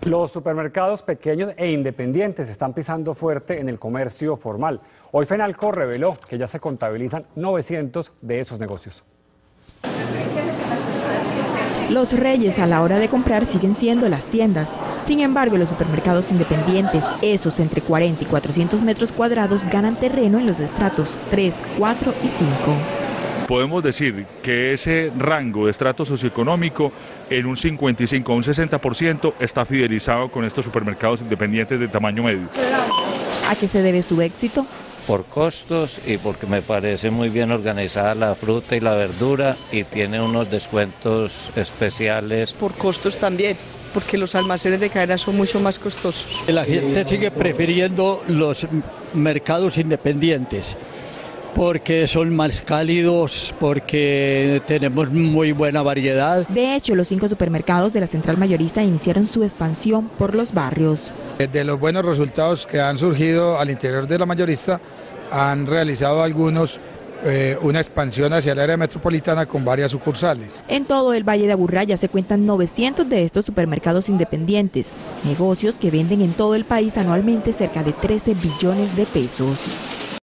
Los supermercados pequeños e independientes están pisando fuerte en el comercio formal. Hoy Fenalco reveló que ya se contabilizan 900 de esos negocios. Los reyes a la hora de comprar siguen siendo las tiendas. Sin embargo, los supermercados independientes, esos entre 40 y 400 metros cuadrados, ganan terreno en los estratos 3, 4 y 5. Podemos decir que ese rango de estrato socioeconómico en un 55 a un 60% está fidelizado con estos supermercados independientes de tamaño medio. ¿A qué se debe su éxito? Por costos y porque me parece muy bien organizada la fruta y la verdura y tiene unos descuentos especiales. Por costos también, porque los almacenes de cadena son mucho más costosos. La gente sigue prefiriendo los mercados independientes porque son más cálidos, porque tenemos muy buena variedad. De hecho, los 5 supermercados de la central mayorista iniciaron su expansión por los barrios. De los buenos resultados que han surgido al interior de la mayorista, han realizado algunos una expansión hacia el área metropolitana con varias sucursales. En todo el Valle de Aburrá ya se cuentan 900 de estos supermercados independientes, negocios que venden en todo el país anualmente cerca de 13 billones de pesos.